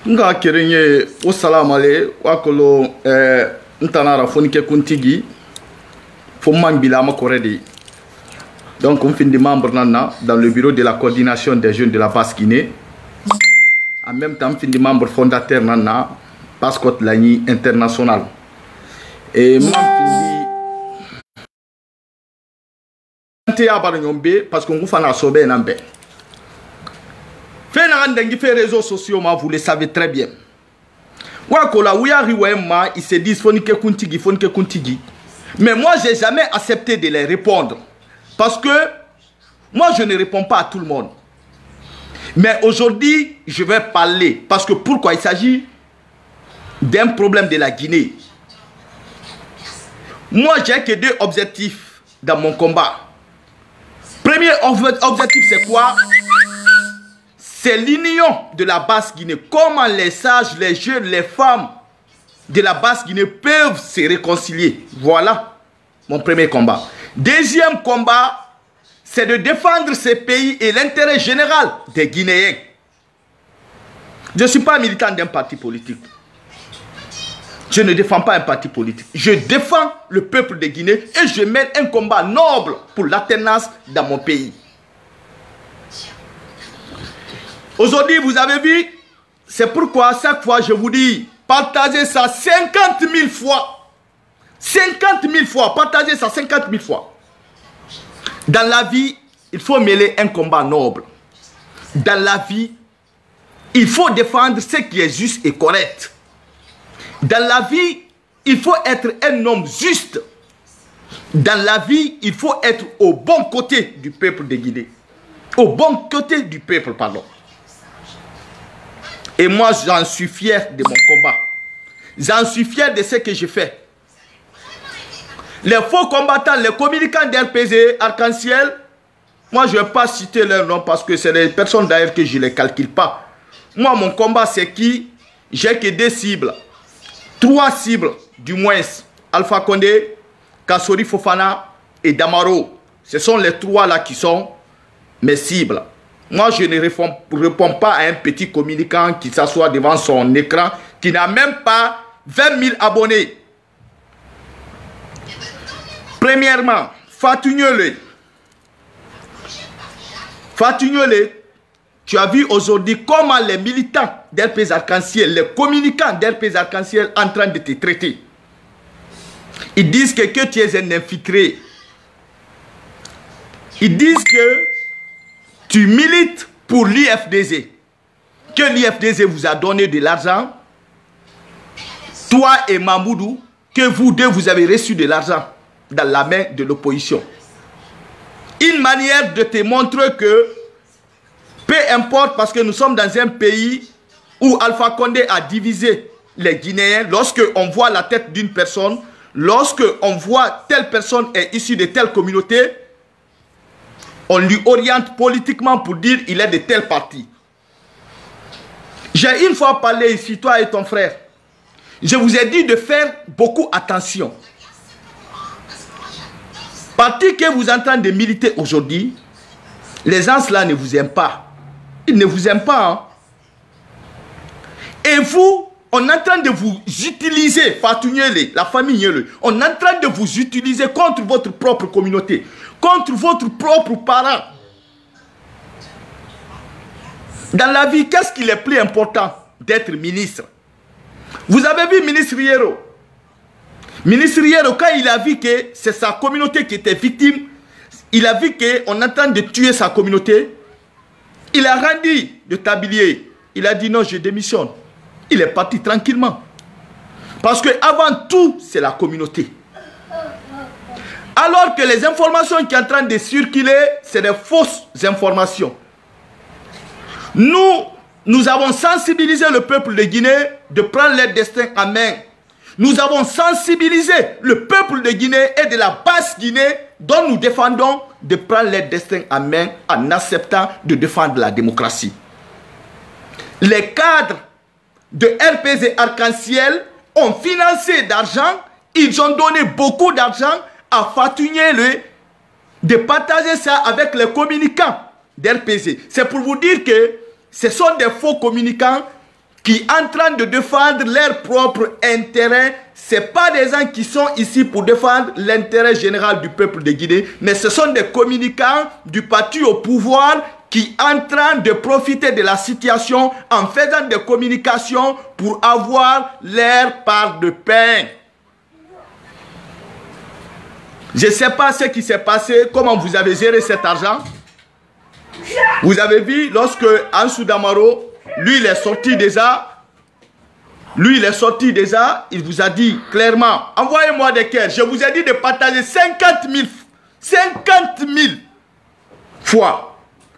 nga kerenye o salam ale wakolo ntanara fonike kuntigi fo mangbila ma koredi. Donc on finit membre nana dans le bureau de la coordination des jeunes de la Basse-Guinée. En même temps on finit membre fondateur nana Pascot Lagny international. Et moi parce qu'on vous fait un sobé n'ambé. Fait un réseaux sociaux, vous le savez très bien. Ils se disent kuntigi. Mais moi, j'ai jamais accepté de les répondre. Parce que moi, je ne réponds pas à tout le monde. Mais aujourd'hui, je vais parler. Parce que pourquoi? Il s'agit d'un problème de la Guinée. Moi, j'ai que deux objectifs dans mon combat. Premier objectif, c'est quoi? C'est l'union de la Basse-Guinée. Comment les sages, les jeunes, les femmes de la Basse-Guinée peuvent se réconcilier. Voilà mon premier combat. Deuxième combat, c'est de défendre ce pays et l'intérêt général des Guinéens. Je ne suis pas militant d'un parti politique. Je ne défends pas un parti politique. Je défends le peuple de Guinée et je mène un combat noble pour l'alternance dans mon pays. Aujourd'hui, vous avez vu, c'est pourquoi à chaque fois je vous dis, partagez ça 50 000 fois. 50 000 fois, partagez ça 50 000 fois. Dans la vie, il faut mêler un combat noble. Dans la vie, il faut défendre ce qui est juste et correct. Dans la vie, il faut être un homme juste. Dans la vie, il faut être au bon côté du peuple de Guinée. Au bon côté du peuple, pardon. Et moi, j'en suis fier de mon combat. J'en suis fier de ce que je fais. Les faux combattants, les communicants d'RPZ, Arc-en-Ciel, moi, je ne vais pas citer leur nom parce que c'est des personnes d'ailleurs que je ne les calcule pas. Moi, mon combat, c'est qui? J'ai que deux cibles. 3 cibles, du moins. Alpha Condé, Kassori Fofana et Damaro. Ce sont les 3 là qui sont mes cibles. Moi, je ne réponds pas à un petit communicant qui s'assoit devant son écran, qui n'a même pas 20 000 abonnés. Premièrement, Fatou Niolé. Fatou Niolé, tu as vu aujourd'hui comment les militants d'RPZ Arc-en-Ciel, les communicants d'RPZ Arc-en-Ciel en train de te traiter. Ils disent que tu es un infiltré. Ils disent que tu milites pour l'IFDZ. Que l'IFDZ vous a donné de l'argent. Toi et Mamoudou, que vous deux, vous avez reçu de l'argent dans la main de l'opposition. Une manière de te montrer que peu importe, parce que nous sommes dans un pays où Alpha Condé a divisé les Guinéens. Lorsque on voit la tête d'une personne, lorsque on voit telle personne est issue de telle communauté, on lui oriente politiquement pour dire il est de tel parti. J'ai une fois parlé ici, toi et ton frère. Je vous ai dit de faire beaucoup attention. Parti que vous êtes en train de militer aujourd'hui, les gens là ne vous aiment pas. Ils ne vous aiment pas. Hein? Et vous, on est en train de vous utiliser, Fatou Niolé, la famille Niolé, on est en train de vous utiliser contre votre propre communauté, contre votre propre parent. Dans la vie, qu'est-ce qu'il est plus important d'être ministre? Vous avez vu ministre Riero? Ministre Riero, quand il a vu que c'est sa communauté qui était victime, il a vu qu'on est en train de tuer sa communauté, il a rendu le tablier. Il a dit non, je démissionne. Il est parti tranquillement. Parce que avant tout, c'est la communauté. Alors que les informations qui sont en train de circuler, c'est des fausses informations. Nous avons sensibilisé le peuple de Guinée de prendre leur destin en main. Nous avons sensibilisé le peuple de Guinée et de la Basse-Guinée dont nous défendons de prendre leur destin en main en acceptant de défendre la démocratie. Les cadres de RPZ Arc-en-Ciel ont financé d'argent, ils ont donné beaucoup d'argent à Fatou Niolé de partager ça avec les communicants d'RPZ. C'est pour vous dire que ce sont des faux communicants qui sont en train de défendre leur propre intérêt. Ce ne sont pas des gens qui sont ici pour défendre l'intérêt général du peuple de Guinée, mais ce sont des communicants du parti au pouvoir qui sont en train de profiter de la situation en faisant des communications pour avoir leur part de pain. Je ne sais pas ce qui s'est passé, comment vous avez géré cet argent. Vous avez vu, lorsque Ansou Damaro, lui, il est sorti déjà, il vous a dit clairement, envoyez-moi des cœurs. Je vous ai dit de partager 50 000 fois.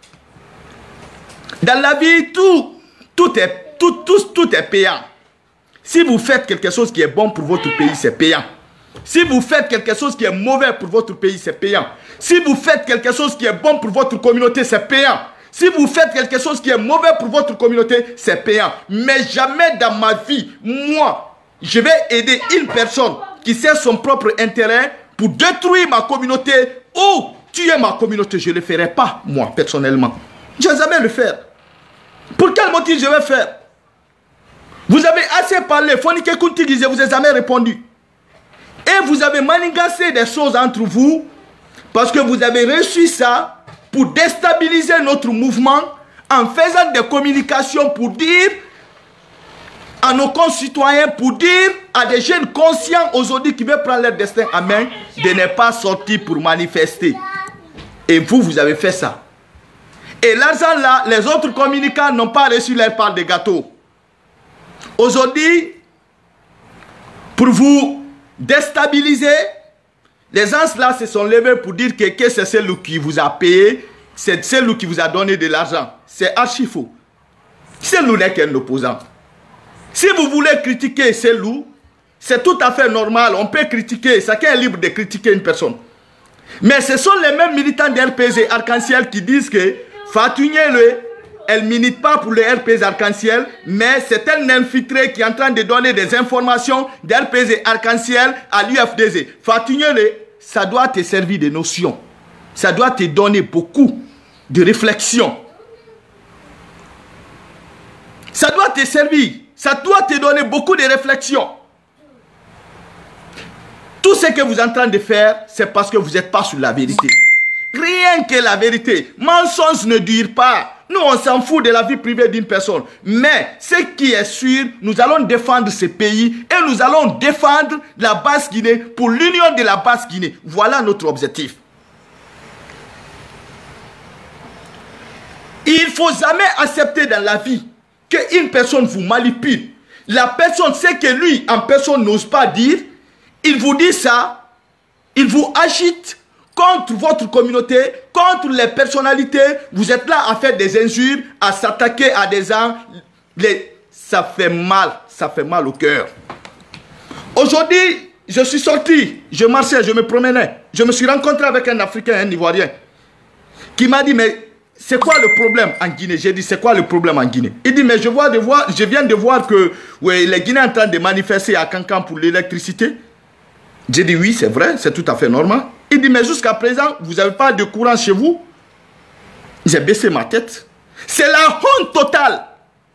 Dans la vie, tout est payant. Si vous faites quelque chose qui est bon pour votre pays, c'est payant. Si vous faites quelque chose qui est mauvais pour votre pays, c'est payant. Si vous faites quelque chose qui est bon pour votre communauté, c'est payant. Si vous faites quelque chose qui est mauvais pour votre communauté, c'est payant. Mais jamais dans ma vie, moi, je vais aider une personne qui sert son propre intérêt pour détruire ma communauté ou tuer ma communauté. Je ne le ferai pas, moi, personnellement. Je ne vais jamais le faire. Pour quel motif je vais faire? Vous avez assez parlé. Fonike Kunti, je ne vous ai jamais répondu. Et vous avez manigancé des choses entre vous parce que vous avez reçu ça pour déstabiliser notre mouvement en faisant des communications pour dire à nos concitoyens, pour dire à des jeunes conscients aujourd'hui qui veulent prendre leur destin en main de ne pas sortir pour manifester. Et vous avez fait ça. Et l'argent là, les autres communicants n'ont pas reçu leur part de gâteau. Aujourd'hui, pour vous déstabiliser, les gens là se sont levés pour dire que c'est celui qui vous a payé, c'est celui qui vous a donné de l'argent. C'est archi faux. Celui n'est qu'un opposant. Si vous voulez critiquer celui, c'est tout à fait normal. On peut critiquer, chacun est libre de critiquer une personne. Mais ce sont les mêmes militants de RPG Arc-en-Ciel qui disent que Fatou Niele, elle ne milite pas pour le RPG Arc-en-Ciel, mais c'est un infiltré qui est en train de donner des informations de RPG Arc-en-Ciel à l'UFDG. Fatou Niele, ça doit te servir de notion. Ça doit te donner beaucoup de réflexion. Ça doit te servir. Ça doit te donner beaucoup de réflexion. Tout ce que vous êtes en train de faire, c'est parce que vous n'êtes pas sur la vérité. Rien que la vérité. Mensonge ne dure pas. Nous, on s'en fout de la vie privée d'une personne. Mais ce qui est sûr, nous allons défendre ce pays et nous allons défendre la Basse-Guinée pour l'union de la Basse-Guinée. Voilà notre objectif. Il ne faut jamais accepter dans la vie qu'une personne vous manipule. La personne, ce que lui, en personne, n'ose pas dire, il vous dit ça, il vous agite contre votre communauté, contre les personnalités. Vous êtes là à faire des injures, à s'attaquer à des gens. Ça fait mal au cœur. Aujourd'hui, je suis sorti, je marchais, je me promenais. Je me suis rencontré avec un Africain, un Ivoirien, qui m'a dit, mais c'est quoi le problème en Guinée? J'ai dit, c'est quoi le problème en Guinée? Il dit, mais je viens de voir que ouais, les Guinéens sont en train de manifester à Cancan pour l'électricité. J'ai dit, oui, c'est vrai, c'est tout à fait normal. Il dit, mais jusqu'à présent, vous n'avez pas de courant chez vous? J'ai baissé ma tête. C'est la honte totale.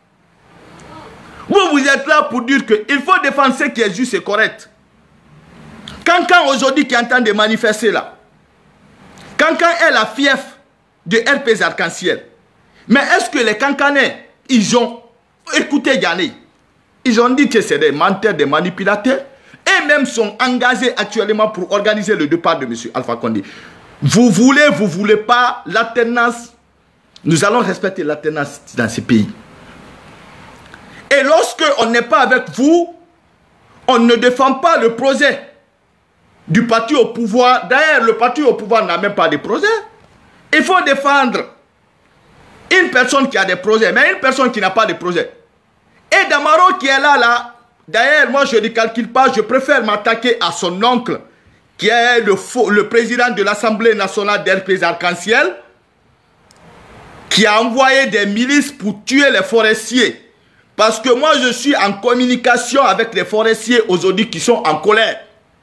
Vous êtes là pour dire qu'il faut défendre ce qui est juste et correct. Cancan aujourd'hui qui est en train de manifester là. Cancan est la fief de RPG Arc-en-Ciel. Mais est-ce que les Cancanais, ils ont écouté Yanné? Ils ont dit que c'est des menteurs, des manipulateurs. Et même sont engagés actuellement pour organiser le départ de M. Alpha Condé. Vous voulez pas l'alternance. Nous allons respecter l'alternance dans ce pays. Et lorsque on n'est pas avec vous, on ne défend pas le projet du parti au pouvoir. D'ailleurs, le parti au pouvoir n'a même pas de projet. Il faut défendre une personne qui a des projets, mais une personne qui n'a pas de projet. Et Damaro qui est là, d'ailleurs, moi je ne calcule pas, je préfère m'attaquer à son oncle, qui est le président de l'Assemblée nationale d'RPZ Arc-en-Ciel, qui a envoyé des milices pour tuer les forestiers. Parce que moi je suis en communication avec les forestiers aujourd'hui qui sont en colère.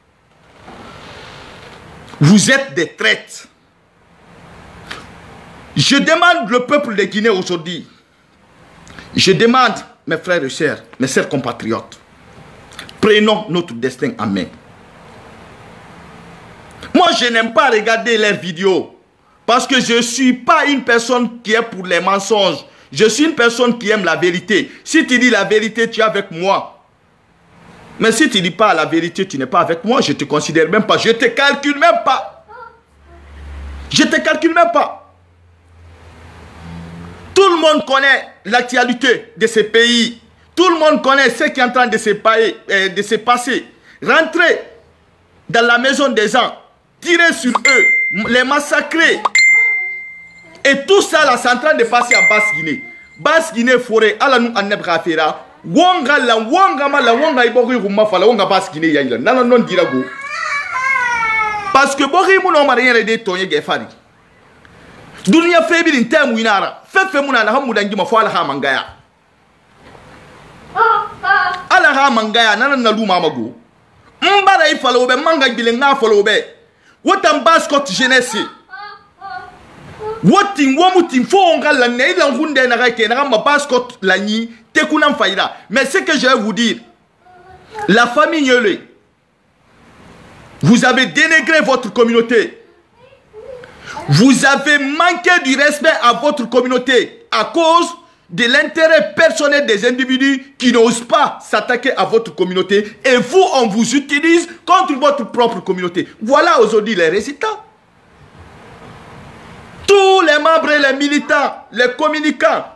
Vous êtes des traîtres. Je demande le peuple de Guinée aujourd'hui. Je demande mes frères et sœurs, mes sœurs compatriotes, prenons notre destin en main. Moi, je n'aime pas regarder leurs vidéos parce que je ne suis pas une personne qui est pour les mensonges. Je suis une personne qui aime la vérité. Si tu dis la vérité, tu es avec moi. Mais si tu ne dis pas la vérité, tu n'es pas avec moi. Je ne te considère même pas. Je ne te calcule même pas. Je ne te calcule même pas. Tout le monde connaît l'actualité de ce pays. Tout le monde connaît ce qui est en train de se passer. Rentrer dans la maison des gens, tirer sur eux, les massacrer. Et tout ça, là, c'est en train de passer en Basse-Guinée. Basse-Guinée, forêt, ala nous en Nebrafera. Wonga la, wonga ma la, wonga ibori rumma fala, wonga Basse-Guinée yaïla. Nana non dirago. Parce que bori mouno marien de tonye gefari. Dunia febi n'tem winara. Fefe mouna na hamu dangi ma fala ha mangaya. Ala ha mangaya nana na luma mago. Mbara ifala obe manga bilenga fala obe. Wotan Basse-Côte jeunesse. Wotin womutin fo onga la neila ngunde na reke na ma Basse-Côte la ni tekuna faïda. Mais ce que je vais vous dire, la famille Nyele, vous avez dénigré votre communauté. Vous avez manqué du respect à votre communauté à cause de l'intérêt personnel des individus qui n'osent pas s'attaquer à votre communauté. Et vous, on vous utilise contre votre propre communauté. Voilà aujourd'hui les résultats. Tous les membres, les militants, les communicants,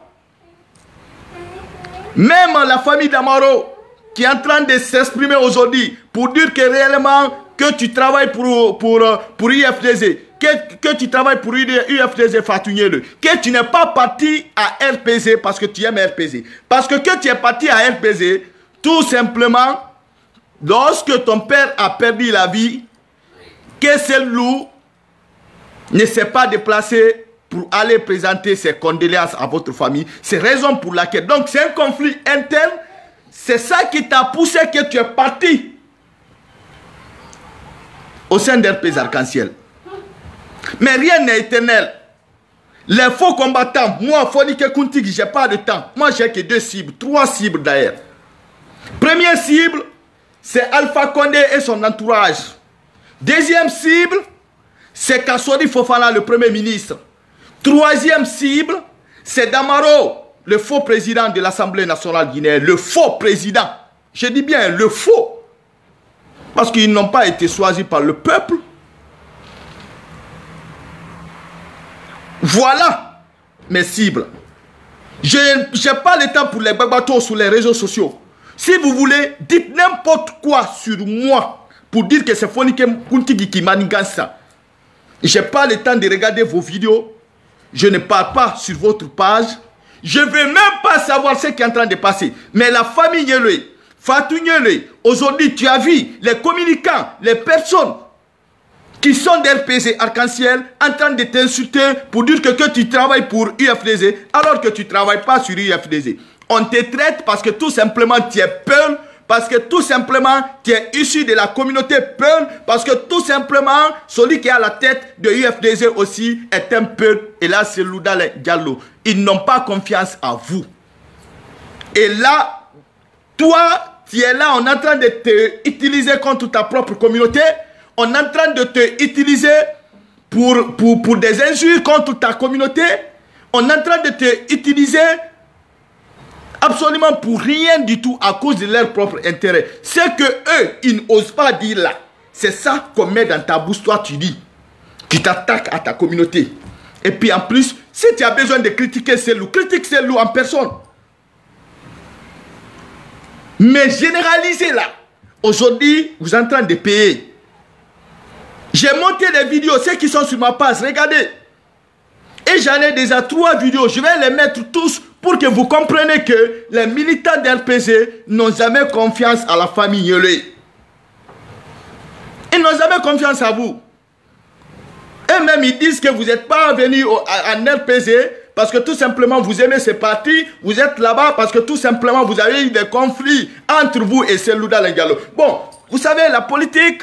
même la famille d'Amaro qui est en train de s'exprimer aujourd'hui pour dire que réellement que tu travailles pour IFDZ, que tu travailles pour UFDZ Fatougnele, que tu n'es pas parti à RPZ parce que tu aimes RPZ. Parce que tu es parti à RPZ, tout simplement, lorsque ton père a perdu la vie, que ce loup ne s'est pas déplacé pour aller présenter ses condoléances à votre famille. C'est raison pour laquelle. Donc c'est un conflit interne. C'est ça qui t'a poussé que tu es parti au sein d'RPZ Arc-en-Ciel. Mais rien n'est éternel. Les faux combattants, moi, Fonike Kuntigi, je n'ai pas de temps. Moi, j'ai que 2 cibles, 3 cibles d'ailleurs. Première cible, c'est Alpha Condé et son entourage. Deuxième cible, c'est Kassori Fofana, le Premier ministre. Troisième cible, c'est Damaro, le faux président de l'Assemblée nationale guinéenne. Le faux président. Je dis bien le faux. Parce qu'ils n'ont pas été choisis par le peuple. Voilà mes cibles. Je n'ai pas le temps pour les babatos sur les réseaux sociaux. Si vous voulez, dites n'importe quoi sur moi pour dire que c'est Fonike Kuntigi qui manigance ça. Je n'ai pas le temps de regarder vos vidéos. Je ne parle pas sur votre page. Je ne veux même pas savoir ce qui est en train de passer. Mais la famille Nyele, Fatou Nyele, aujourd'hui tu as vu les communicants, les personnes qui sont d'RPZ Arc-en-Ciel en train de t'insulter pour dire que tu travailles pour UFDZ alors que tu ne travailles pas sur UFDZ. On te traite parce que tout simplement tu es Peul, parce que tout simplement tu es issu de la communauté Peul, parce que tout simplement celui qui est à la tête de UFDZ aussi est un Peul. Et là c'est Loudale Diallo. Ils n'ont pas confiance en vous. Et là, toi, tu es là, on est en train de te utiliser contre ta propre communauté. On est en train de te utiliser pour des injures contre ta communauté. On est en train de te utiliser absolument pour rien du tout à cause de leur propre intérêt. Ce que eux, ils n'osent pas dire là, c'est ça qu'on met dans ta bouche, toi tu dis. Tu t'attaques à ta communauté. Et puis en plus, si tu as besoin de critiquer ces loups, critique ces loups en personne. Mais généralisez là. Aujourd'hui, vous êtes en train de payer. J'ai monté les vidéos, ceux qui sont sur ma page, regardez. Et j'en ai déjà 3 vidéos. Je vais les mettre tous pour que vous compreniez que les militants d'RPZ n'ont jamais confiance à la famille Nyele. Ils n'ont jamais confiance à vous. Eux-mêmes, ils disent que vous n'êtes pas venu en RPZ parce que tout simplement vous aimez ces partis. Vous êtes là-bas parce que tout simplement vous avez eu des conflits entre vous et Selouda Lengalo. Bon, vous savez, la politique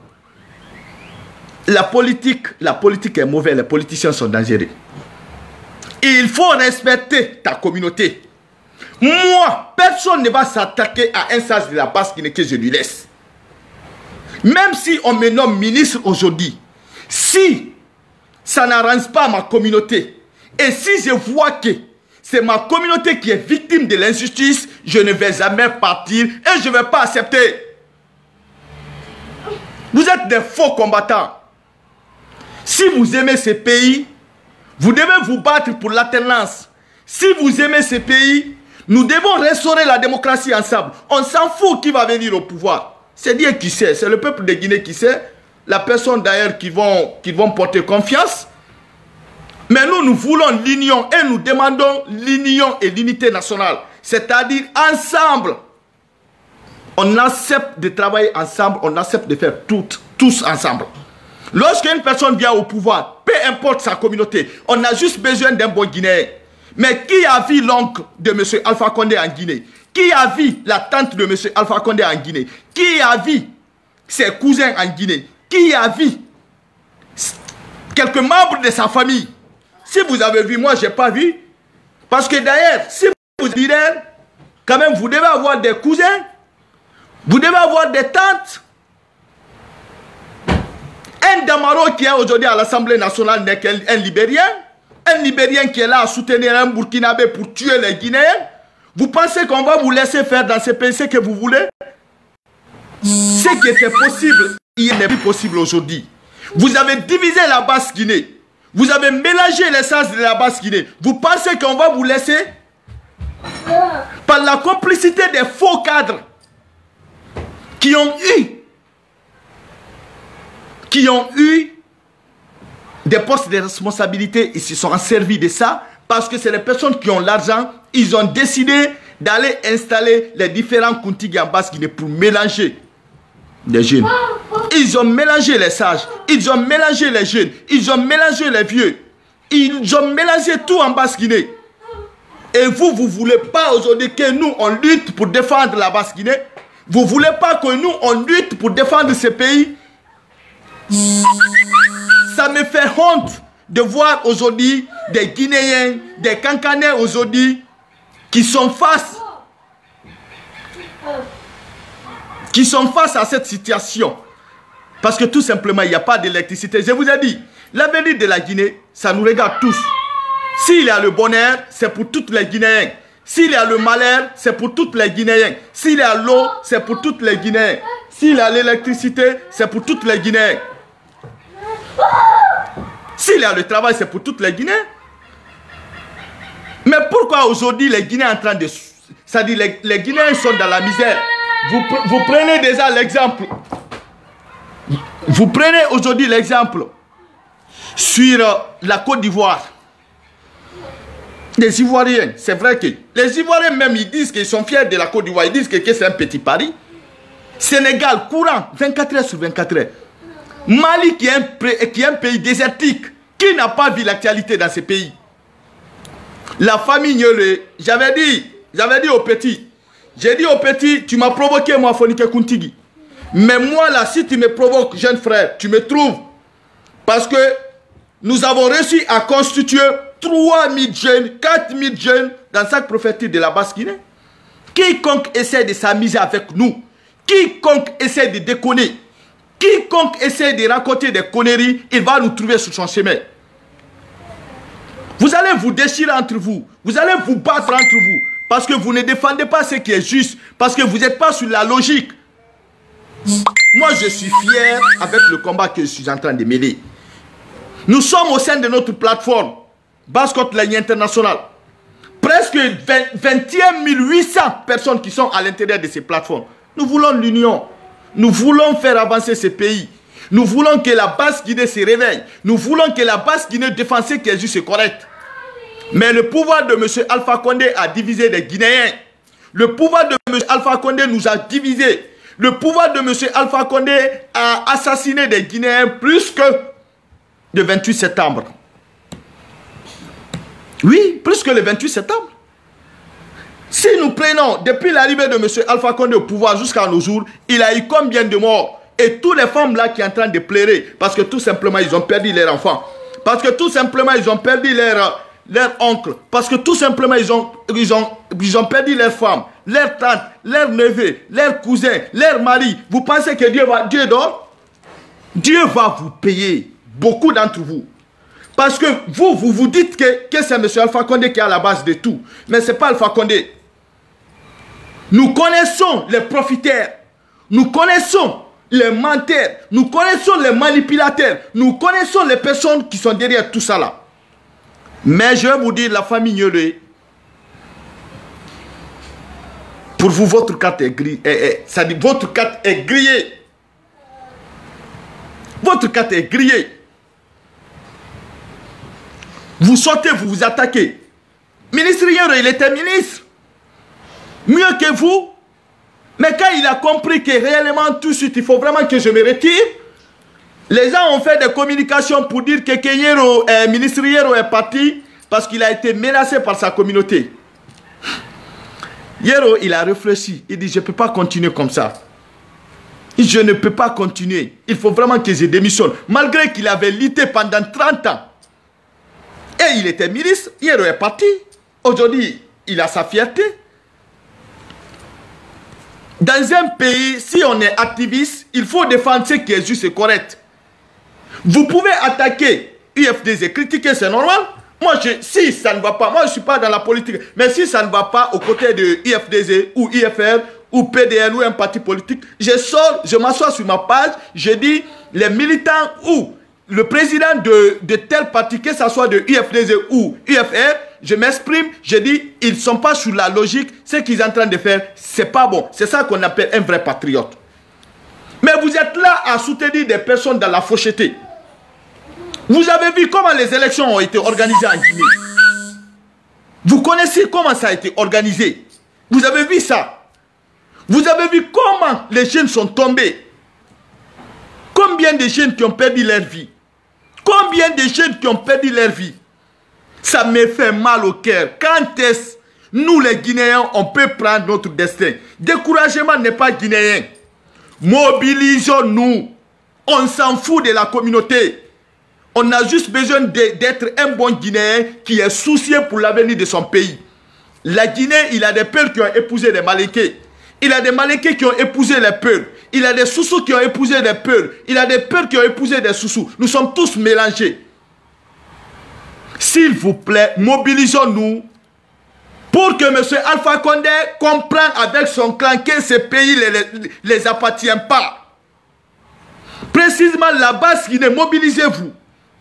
est mauvaise. Les politiciens sont dangereux. Il faut respecter ta communauté. Moi, personne ne va s'attaquer à un sage de la Basse-Guinée que je lui laisse. Même si on me nomme ministre aujourd'hui, si ça n'arrange pas ma communauté, et si je vois que c'est ma communauté qui est victime de l'injustice, je ne vais jamais partir et je ne vais pas accepter. Vous êtes des faux combattants. Si vous aimez ce pays, vous devez vous battre pour l'alternance. Si vous aimez ce pays, nous devons restaurer la démocratie ensemble. On s'en fout qui va venir au pouvoir. C'est Dieu qui sait, c'est le peuple de Guinée qui sait. La personne d'ailleurs qui vont porter confiance. Mais nous voulons l'union et nous demandons l'union et l'unité nationale. C'est-à-dire ensemble. On accepte de travailler ensemble, on accepte de faire tous ensemble. Lorsqu'une personne vient au pouvoir, peu importe sa communauté, on a juste besoin d'un bon Guinéen. Mais qui a vu l'oncle de M. Alpha Condé en Guinée? Qui a vu la tante de M. Alpha Condé en Guinée? Qui a vu ses cousins en Guinée? Qui a vu quelques membres de sa famille? Si vous avez vu, moi je n'ai pas vu. Parce que d'ailleurs, si vous êtes leader, quand même vous devez avoir des cousins, vous devez avoir des tantes. Un Damaro qui est aujourd'hui à l'Assemblée nationale n'est qu'un Libérien. Un Libérien qui est là à soutenir un Burkinabé pour tuer les Guinéens. Vous pensez qu'on va vous laisser faire dans ce pays ce que vous voulez? Ce qui était possible, il n'est plus possible aujourd'hui. Vous avez divisé la Basse-Guinée. Vous avez mélangé l'essence de la Basse-Guinée. Vous pensez qu'on va vous laisser? Par la complicité des faux cadres qui ont eu des postes de responsabilité, ils se sont servis de ça parce que c'est les personnes qui ont l'argent, ils ont décidé d'aller installer les différents Kuntigi en Basse-Guinée pour mélanger les jeunes. Ils ont mélangé les sages, ils ont mélangé les jeunes, ils ont mélangé les vieux, ils ont mélangé tout en Basse-Guinée. Et vous ne voulez pas aujourd'hui que nous, on lutte pour défendre la Basse-Guinée? Vous ne voulez pas que nous, on lutte pour défendre ce pays? Ça me fait honte de voir aujourd'hui des Guinéens, des Cancanais aujourd'hui qui sont face à cette situation. Parce que tout simplement, il n'y a pas d'électricité. Je vous ai dit, l'avenir de la Guinée, ça nous regarde tous. S'il y a le bonheur, c'est pour toutes les Guinéens. S'il y a le malheur, c'est pour toutes les Guinéens. S'il y a l'eau, c'est pour toutes les Guinéens. S'il y a l'électricité, c'est pour toutes les Guinéens. S'il y a le travail, c'est pour toutes les Guinéens. Mais pourquoi aujourd'hui les Guinéens sont en train de... C'est-à-dire les Guinéens sont dans la misère. Vous prenez déjà l'exemple. Vous prenez aujourd'hui l'exemple sur la Côte d'Ivoire. Les Ivoiriens, c'est vrai que les Ivoiriens même, ils disent qu'ils sont fiers de la Côte d'Ivoire. Ils disent que c'est un petit Paris. Sénégal, courant, 24 heures sur 24 heures. Mali qui est un pays désertique. Qui n'a pas vu l'actualité dans ce pays? La famille Nyele, j'avais dit au petit, j'ai dit au petit, tu m'as provoqué moi Fonike Kuntigi. Mais moi là, si tu me provoques, jeune frère, tu me trouves. Parce que nous avons réussi à constituer 3000 jeunes, 4000 jeunes dans chaque prophétie de la Basse-Guinée. Quiconque essaie de s'amuser avec nous, quiconque essaie de déconner, quiconque essaie de raconter des conneries, il va nous trouver sur son chemin. Vous allez vous déchirer entre vous. Vous allez vous battre entre vous. Parce que vous ne défendez pas ce qui est juste. Parce que vous n'êtes pas sur la logique. Moi, je suis fier avec le combat que je suis en train de mener. Nous sommes au sein de notre plateforme, Basse Côte Ligne Internationale. Presque 21 800 personnes qui sont à l'intérieur de ces plateformes. Nous voulons l'union. Nous voulons faire avancer ce pays. Nous voulons que la Basse-Guinée se réveille. Nous voulons que la Basse-Guinée défende ce qui est juste et correct. Mais le pouvoir de M. Alpha Condé a divisé les Guinéens. Le pouvoir de M. Alpha Condé nous a divisés. Le pouvoir de M. Alpha Condé a assassiné des Guinéens plus que le 28 septembre. Oui, plus que le 28 septembre. Si nous prenons, depuis l'arrivée de M. Alpha Condé au pouvoir jusqu'à nos jours, il a eu combien de morts? Et toutes les femmes là qui sont en train de pleurer, parce que tout simplement ils ont perdu leurs enfants. Parce que tout simplement ils ont perdu leurs oncles, parce que tout simplement ils ont perdu leurs femmes, leurs tantes, leurs neveux, leurs cousins, leurs maris. Vous pensez que Dieu dort? Dieu va vous payer, beaucoup d'entre vous. Parce que vous dites que c'est M. Alpha Condé qui est à la base de tout. Mais ce n'est pas Alpha Condé. Nous connaissons les profiteurs. Nous connaissons les menteurs. Nous connaissons les manipulateurs. Nous connaissons les personnes qui sont derrière tout ça là. Mais je vais vous dire, la famille Nyolé, pour vous, votre carte est grillée. Ça dit, votre carte est grillée. Votre carte est grillée. Vous sortez, vous vous attaquez. Ministre Yero, il était ministre. Mieux que vous. Mais quand il a compris que réellement tout de suite, il faut vraiment que je me retire, les gens ont fait des communications pour dire que Yero, ministre Yero est parti parce qu'il a été menacé par sa communauté. Yero, il a réfléchi. Il dit, je ne peux pas continuer comme ça. Je ne peux pas continuer. Il faut vraiment que je démissionne. Malgré qu'il avait lutté pendant 30 ans. Et il était ministre, Yero est parti. Aujourd'hui, il a sa fierté. Dans un pays, si on est activiste, il faut défendre ce qui est juste et correct. Vous pouvez attaquer UFDZ, critiquer, c'est normal. Moi, si ça ne va pas, moi je ne suis pas dans la politique, mais si ça ne va pas aux côtés de UFDZ ou IFR ou PDN ou un parti politique, je sors, je m'assois sur ma page, je dis les militants ou le président de tel parti, que ce soit de UFDZ ou UFR, je m'exprime, je dis, ils ne sont pas sur la logique, ce qu'ils sont en train de faire, c'est pas bon. C'est ça qu'on appelle un vrai patriote. Mais vous êtes là à soutenir des personnes dans la faucheté. Vous avez vu comment les élections ont été organisées en Guinée. Vous connaissez comment ça a été organisé. Vous avez vu ça. Vous avez vu comment les jeunes sont tombés. Combien de jeunes qui ont perdu leur vie? Combien de jeunes qui ont perdu leur vie? Ça me fait mal au cœur. Quand est-ce nous les Guinéens, on peut prendre notre destin? Découragement n'est pas guinéen. Mobilisons-nous. On s'en fout de la communauté. On a juste besoin d'être un bon Guinéen qui est soucieux pour l'avenir de son pays. La Guinée, il a des peuples qui ont épousé des Malinqués. Il a des Malinqués qui ont épousé les peuples. Il a des Soussous qui ont épousé des peuples. Il a des peuples qui ont épousé des Soussous. Nous sommes tous mélangés. S'il vous plaît, mobilisons-nous pour que M. Alpha Condé comprenne avec son clan que ce pays ne les appartient pas. Précisément la base qui est mobilisez-vous.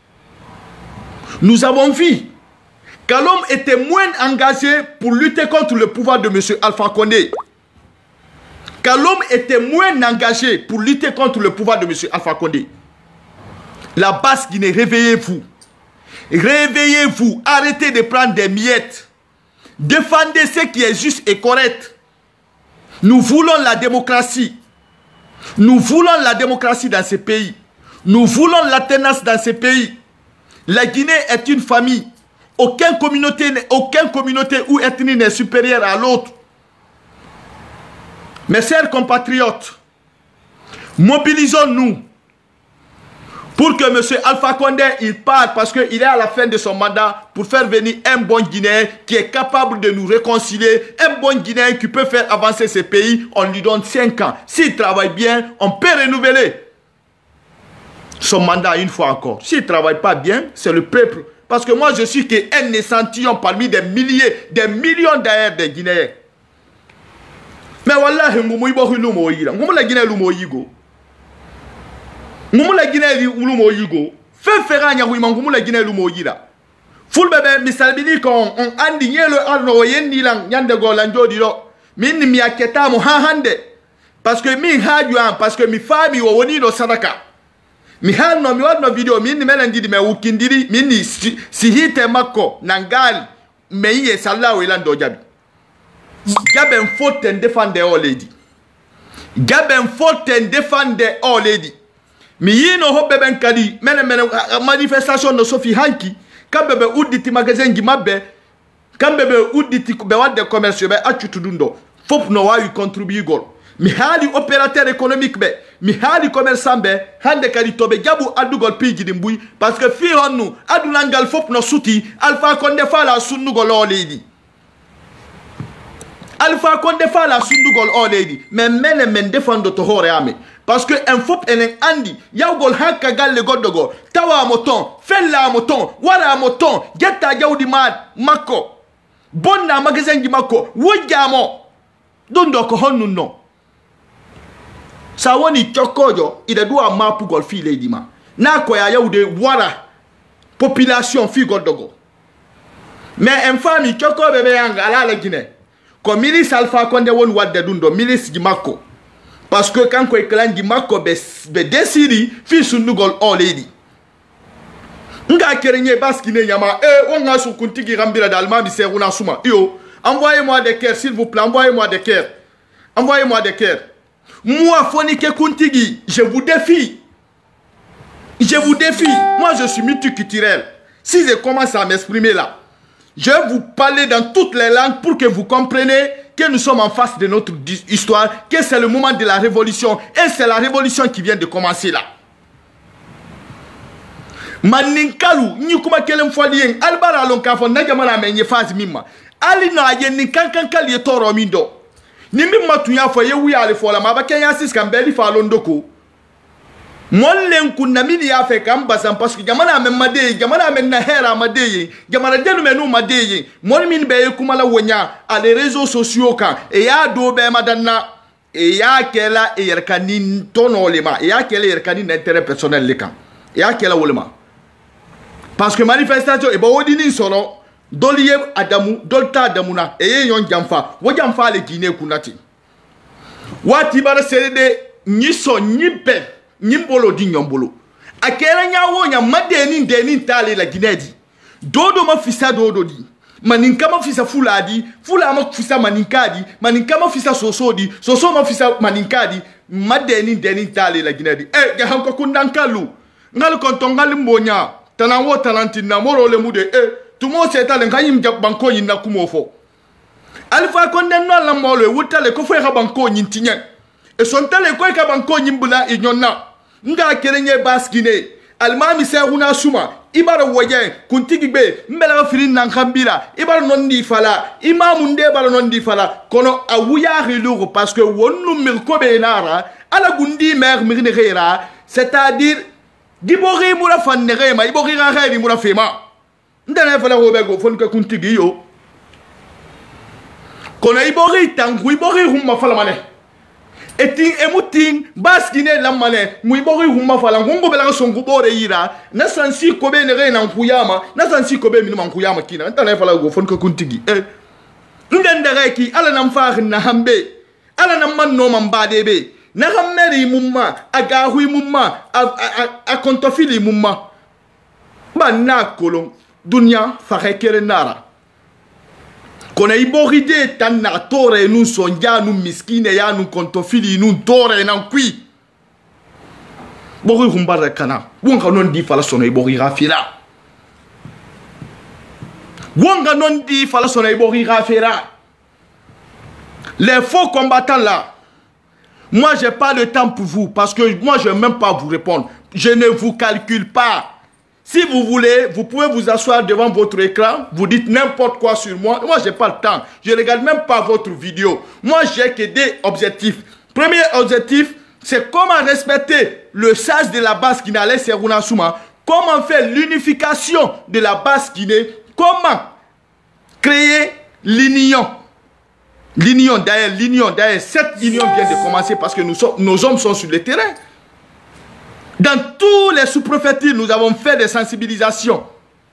Nous avons vu qu'Alom était moins engagé pour lutter contre le pouvoir de M. Alpha Condé. Qu'Alom était moins engagé pour lutter contre le pouvoir de M. Alpha Condé. La base Guinée, réveillez-vous. Réveillez-vous. Arrêtez de prendre des miettes. Défendez ce qui est juste et correct. Nous voulons la démocratie. Nous voulons la démocratie dans ce pays. Nous voulons l'alternance dans ce pays. La Guinée est une famille. Aucune communauté ou ethnie n'est supérieure à l'autre. Mes chers compatriotes, mobilisons-nous pour que M. Alpha Condé il parte parce qu'il est à la fin de son mandat pour faire venir un bon Guinéen qui est capable de nous réconcilier, un bon Guinéen qui peut faire avancer ce pays. On lui donne 5 ans. S'il travaille bien, on peut renouveler son mandat une fois encore. S'il ne travaille pas bien, c'est le peuple. Parce que moi, je suis qu'un échantillon parmi des milliers, des millions d'ailleurs des Guinéens. Mais voilà, la Guinée la Guinée lumo yigo fait faire nya wima ngumu la Guinée lumo yira ful bebe misalbini ko on andi nyelo arno yendi lang nyande go lan jodi do min mi aketa mo ha hande parce que mi haju an parce que mi fami wo woni do sadaka mi hanno mi wadno video min melen didi me wukindiri min si hite makko nangal me ye sallahu ila ndo jabi gaben foten defende all lady gaben foten defende all lady. Mi yino hobe ben kadi mene manifestation no sofi hanki kambebe uditi magasin gi mabbe kambebe uditi be wadde commerce be achutudundo fop no wa yu contribue gol mi hali opérateur économique be mi hali commerçant be hande kadi tobe jabu adugol piji dimbuy parce que fi honnu adunangal fop no suti Alpha Condé fala sunnugol o leydi Alpha Condé fala sunnugol o leydi mais mene men defando to hore ame parce que un fop enen andi yawgol hakka galle goddogo tawa moton fella moton wara moton getta jawdi mad makko bonna magasin ji makko wojjamo dundo ko honnu no sa woni chokojo ida duwa mapu gol fi leydi ma na ko ya yawde wara population fi goddogo mais en fami chokobe be yanga ala la Guinée ko milice Alpha Condé won wadde dundo milice ji makko parce que quand ko eklanji makko be desiri fi sunnugol o leydi nga kerenye baskine nyama wonga su kuntigi rambira dalma mi seruna suma yo envoyez-moi des cœurs s'il vous plaît, envoyez-moi des cœurs, envoyez-moi des cœurs. Moi Fonike Kuntigi, je vous défie, moi je suis multiculturel. Si je commence à m'exprimer là, je vais vous parler dans toutes les langues pour que vous compreniez que nous sommes en face de notre histoire, que c'est le moment de la révolution et c'est la révolution qui vient de commencer là. Maninkalu, ni kuma kelem fwalien, albara lon kafon, nagamana menye fazi mima. Ali na yen kankankali toro mindo. Ni mima tunya fwa ye wuya ale fola, ma ba kenya sis kambeli fa londoko. Mon lenku na mini ya fe kambasam parce que jamana men madeye, jamana men na hera madeye, jamana denu menu madeye. Mon min be kumala wonya ale réseaux sociaux kan e ya do be madanna e ya kela e yerkani tono lema, e ya kela yerkani d'intérêt personnel le kan. E ya kela wolema. Parce que manifestation e ba wodini solo doliye adamu dolta adamuna eye yon jamfa wo jamfa le Guinée kunati wati bara serede nyiso nyipe nyimbolo di nyombolo akera nyawo nya madeni deni tale la Guinée di dodo ma fisa dodo di maninka ma fisa fuladi fula ma fisa maninkadi maninka ma fisa sosodi soso ma fisa maninkadi madeni deni tale la Guinée di ga hanko kundankalu ngal kontongal mbonya tananwo talantina moro le mude tout le monde s'est allé quand il banco il n'a comme faux. Alpha Condé non la mole wutale ko fera banco nyintinya. Et son tale ko ka banco nyimbula inyonna. Nga kerenye baskine. Almami seruna suma. Ibara woyen kuntigi be mbela firin nan khambira. Ibara nondi fala. Imamunde bala nondi fala. Kono awuya rilu parce que wonu mirko be nara ala gundi mer mirne khira. C'est-à-dire gibori mura fannere ma ibori ra khiri mura fema. Ndana fala robego Fonike Kuntigi yo kona ibori tangu ibori humma fala mane etin emutin baskine la mane mu ibori humma fala ngongo bela songo bore yira na sansi kobe ne re na nkuyama na sansi kobe minima nkuyama kina ndana fala go Fonike Kuntigi ndendere ki ala nam fax na hambe ala nam man no mambade be na hammeri mumma aga hui mumma a kontofili mumma ba na kolon dunya fakekere nara kona iboride tan na tore nun sonja nun miskine ya nun kontofili nun tore nan kui bori humbara kana wonga non di fala sono ibori rafira wonga non di fala sono ibori rafira les faux combattants là moi j'ai pas le temps pour vous parce que moi je vais même pas vous répondre je ne vous calcule pas. Si vous voulez, vous pouvez vous asseoir devant votre écran, vous dites n'importe quoi sur moi. Moi, je n'ai pas le temps. Je ne regarde même pas votre vidéo. Moi, j'ai que des objectifs. Premier objectif, c'est comment respecter le sage de la base Guinée, Seruna Souma. Comment faire l'unification de la base Guinée. Comment créer l'union. L'union, d'ailleurs, cette union vient de commencer parce que nos hommes sont sur le terrain. Dans tous les sous-préfectures, nous avons fait des sensibilisations.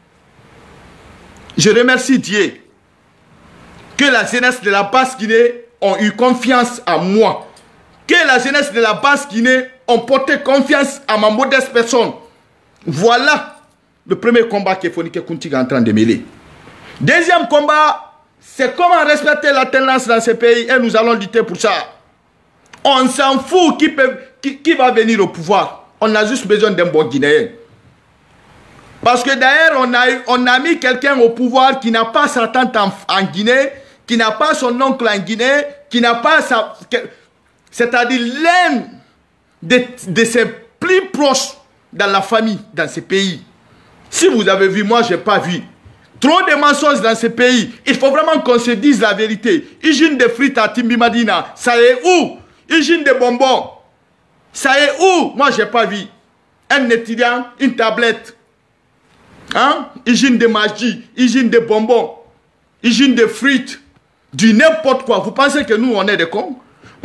Je remercie Dieu que la jeunesse de la Basse-Guinée ont eu confiance en moi. Que la jeunesse de la Basse-Guinée ont porté confiance à ma modeste personne. Voilà le premier combat que Fonike Kuntigi est en train de mêler. Deuxième combat, c'est comment respecter la tendance dans ce pays et nous allons lutter pour ça. On s'en fout qui va venir au pouvoir. On a juste besoin d'un bon Guinéen. Parce que d'ailleurs, on a mis quelqu'un au pouvoir qui n'a pas sa tante en Guinée, qui n'a pas son oncle en Guinée, qui n'a pas sa... c'est-à-dire l'un de ses plus proches dans la famille, dans ce pays. Si vous avez vu, moi, je n'ai pas vu. Trop de mensonges dans ce pays. Il faut vraiment qu'on se dise la vérité. Usine de frites à Timbi Madina, ça est où? Usine de bonbons, ça est où? Moi, je n'ai pas vu. Un étudiant, une tablette. Hein? Usine de magie, usine de bonbons, usine de frites, du n'importe quoi. Vous pensez que nous, on est des cons?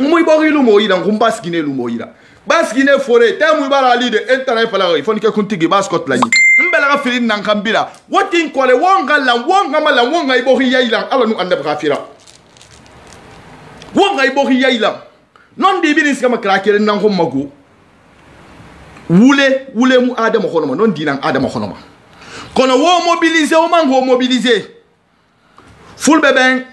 Baskine forêt, t'as mou barali de internet fala, il faut que continue baskot la ni. Mbela fili nankambira. Watin kole wonga la wonga mala wonga ibori yaila ala nu ande brafira. Wonga ibori yaila. Non di binis kama krakere nango mago. Wule mu adam khonoma non dinan adam khonoma. Kono wo mobiliser o mango mobiliser. Full beben.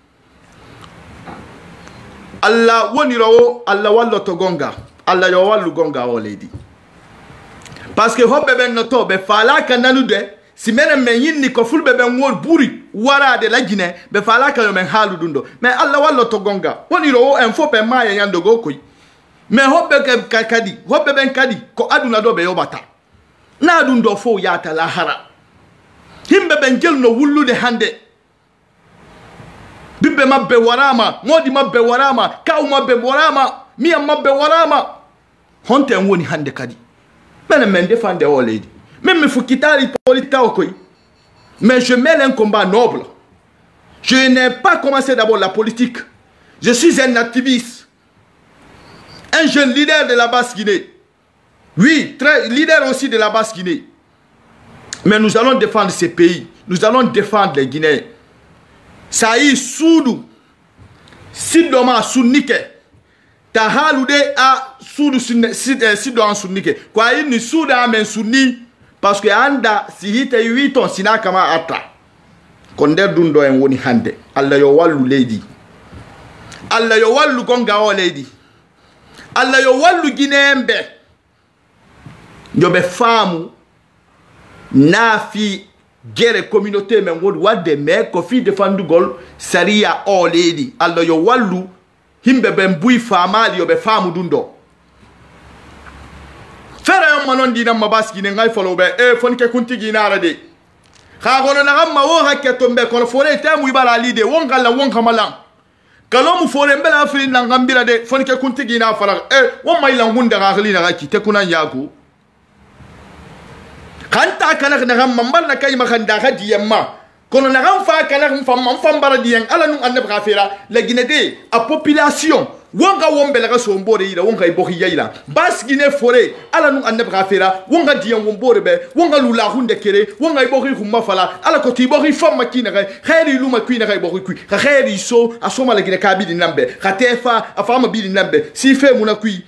Allah wonirawo Allah wallo to gonga. Allah yo walu gonga o lady. Parce que ho bebe noto be fala kananu de si mena menyin ni ko ful bebe ngol buri wara de la Guinée be fala kan men halu dundo mais Allah wallo to gonga woni ro en fo pe ma ya yando go koy mais ho be kadi ho bebe kadi ko aduna do be yo bata na dundo fo ya ta la hara himbe ben gel no wullu de hande bibbe mabbe warama ngodi mabbe warama kaw mabbe warama miya mabbe warama honte woni hande kadi men défendre all lady même me fukitali politika okoy mais je mène un combat noble. Je n'ai pas commencé d'abord la politique. Je suis un activiste, un jeune leader de la Basse-Guinée. Oui, très leader aussi de la Basse-Guinée. Mais nous allons défendre ces pays. Nous allons défendre les Guinéens. Saï Soudou, Sidoma Sounike. Tahaloude a Soudou Sidouan Sounike. Quoi, il n'y Souda men Souni. Parce que anda si hite 8 ans sina kama atra. Konde dundo en woni hande. Allah yo wallu lady. Allah yo wallu gonga o lady. Allah yo wallu Guinéembe. Yobe famu nafi guerre communauté men wod wadde me ko fi defendu gol saria o lady. Allah yo wallu himbe ben bui famali yobe famu dundo. Fera manon dina mabaski ne ngai follow be fonke kunti ginara de kha gono na gamma wo hakke tombe kono fore ta mu ibala lide wonga la wonga malam kalomu fore mbela afri na ngambira de fonke kunti gina fara won mai lan hunda ga khali na ki te kunan yaku kanta kana na gamma mbal na kay makhanda khadi yamma kono na gam fa kana fam bara diyan ala nu annab khafira la ginede a population wonga wombele ga sombore ira wonga iboki yaila Basse-Guinée forêt ala nu annab gafera wonga diyan wombore be wonga lula hunde kere wonga iboki khumma fala ala ko tiboki fam makina ga khairi luma kuina ga iboki ku khairi so asoma la gine kabidi nambe khatefa afama bidi nambe si fe muna kui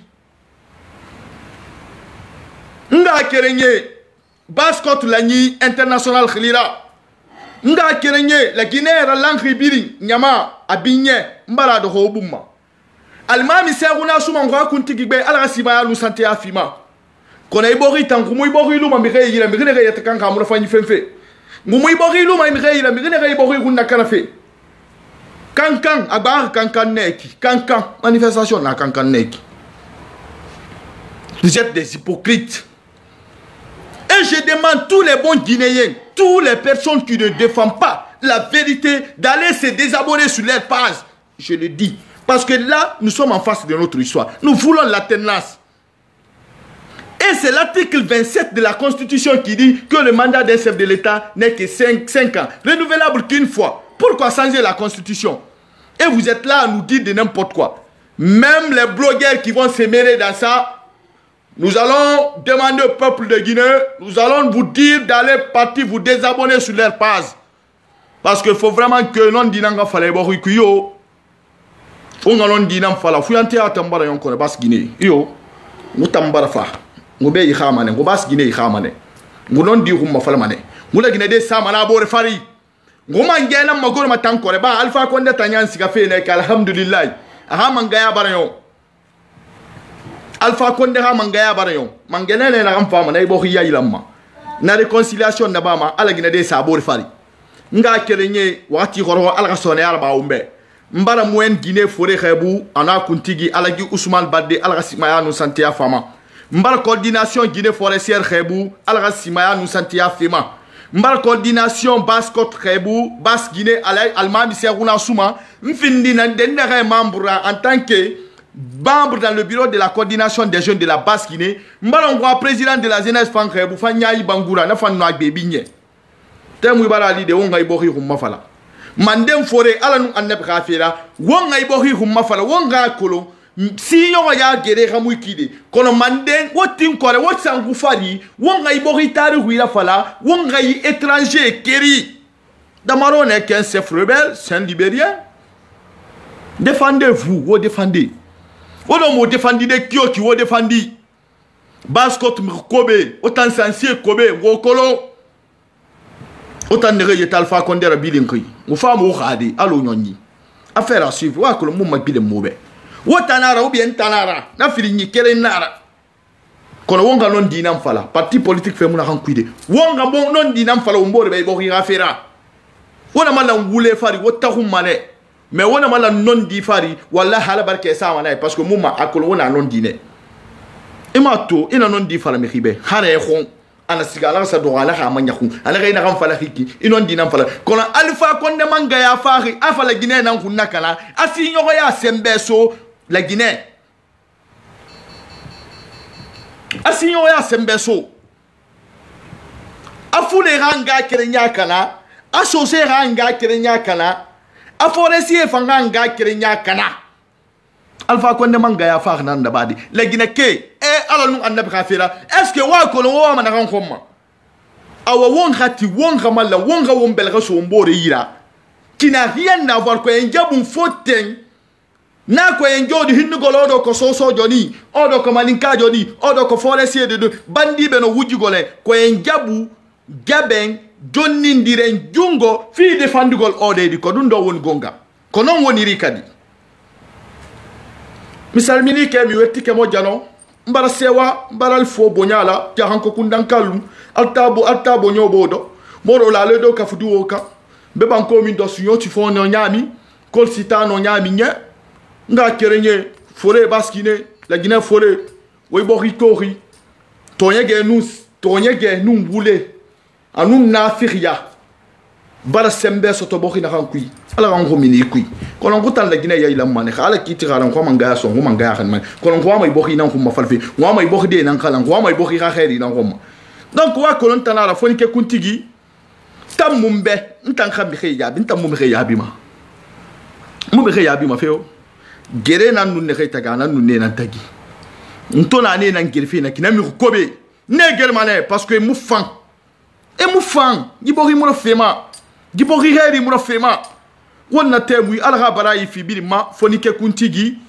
nga kerenye Basse-Côte la ni international khilira nga kerenye la Guinée ra lankri biri nyama abinye mbara do hobumma Almami seruna suma ngwa kuntiki be ala sima ya lusante afima kona ibori tangumu ibori luma mire yira mire ga yatakanka mu fanyi femfe ngumu ibori luma mire yira mire ga ibori kunna kanafe kankan abar kankan neki kankan manifestation na kankan neki. Vous êtes des hypocrites. Et je demande tous les bons Guinéens, toutes les personnes qui ne défendent pas la vérité d'aller se désabonner sur leur page. Je le dis. Parce que là, nous sommes en face de notre histoire. Nous voulons l'alternance. Et c'est l'article 27 de la Constitution qui dit que le mandat d'un chef de l'État n'est que 5 ans. Renouvelable qu'une fois. Pourquoi changer la Constitution? Et vous êtes là à nous dire de n'importe quoi. Même les blogueurs qui vont se mêler dans ça, nous allons demander au peuple de Guinée, nous allons vous dire d'aller partir vous désabonner sur leur page. Parce qu'il faut vraiment que l'on dise qu'il fallait que on allons dire fala fuyante atambara yonkore Basse-Guinée yo mutambara fa ngobe yi xamane ngo Basse-Guinée yi xamane ngo non di xumma fala mané ngula Guinée de samana bore fari ngoma ngena magor ma tankore ba Alpha Condé tanyan siga fe ne ka alhamdulillah aha mangaya barayo Alpha Condé ha mangaya barayo mangena ne na am fama nay bo xiya ilamma na réconciliation na ba ma ala Guinée de sa bore fari nga kerenye wati xoro ala ka sone ala ba umbe mbara moyen Guinée forêt khebu ana kuntigi alagi Ousmane Badé alga simaya nu santia fama mbara coordination Guinée forestière khebu alga simaya nu santia fema mbara coordination basse côte khebu basse Guinée alay almami seruna souma mfindi na dendere membre en tant que membre dans le bureau de la coordination des jeunes de la basse Guinée mbara ngwa président de la jeunesse fan khebu fanyayi bangura na fan no agbebinye temu ibara ali de wonga ibori humma fala mandem fore ala nu annab khafira wonga ibori humma fala wonga kolo si yo ya gere khamu kide kono manden wotin kore wotsangu fari wonga ibori tari huira fala wonga yi étranger keri Damaro n'est qu'un chef rebelle, c'est un libérien. Défendez-vous, vous défendez. Vous défendez des Kyo qui vous défendez. Baskot Kobe, autant sensible Kobe, Wokolo. Autant de règles Alpha Condé Bilinki. Vous faites mon radi, allô Nyoni. Affaire à suivre, vous que le monde m'a dit mauvais. Wotanara ou bien Tanara, n'a fini Kerenara. Quand on a non dinam fala, parti politique fait mon arranquide. Wonga bon non dinam fala, on boit et borira fera. On a mal en voulé faire, wotahum mané. Mais on a mal en non di fari, wallah halabarke sa mané, parce que mouma a colon a non dîner. Et ma to, il a non di fala mehibe, hare hon. Ana sigala sa do ala ha manyaku ala reina ram fala hiki inon dinam fala kono alfa konde manga ya fari afala Guinée nan kunna kala asi nyoko ya sembeso la Guinée asi nyoko ya sembeso afule ranga kerenya kana asose ranga kerenya kana aforesi fanga kerenya kana alfa konde manga ya fari nan da badi la Guinée ke alors nous annab khafira est-ce que wa ko wa man ran khomma awa won khati won khamalla won ga won belga so mbore yira qui n'a rien à voir ko en jabun foten na ko en jodi hinnu golodo ko soso joni odo ko malinka joni odo ko forestier de bandi be no wuji gole ko en jabu gaben jonni ndiren jungo fi defandugol ode di ko dun do won gonga ko non woni rikadi misal mini ke mi wetti ke mo jano mbara sewa mbara fo bonyala ja hanko kundankalu altabo nyobodo moro la ledo ka fudu oka be banko min do suyo ti fo no nyami kol sitano nyami nye nga kerenye fore baskine la Guinée fore way bo ritori tonyege nu mbule anu nafiria bara sembe soto bo khina kankui ala rango mini kui kono ngutal la Guinée ya ila mane khala kitira ran ko manga so ngo manga khan man kono ko may bokhi nan ko ma falfi ngo may bokhi de nan khala ngo may bokhi kha khairi nan ko ma donc wa kono tanara foni ke kuntigi tamumbe ntan khabi khiya bin tamum khiya bima mu be khiya bima feo gere nan nun ne khayta ga nan nun ne nan tagi ntona ne nan girfi na kinami ko be ne germane parce que mu fan gibori mo fema gibori heri mo fema wonna temu alha barayi fi birima fonike kuntigi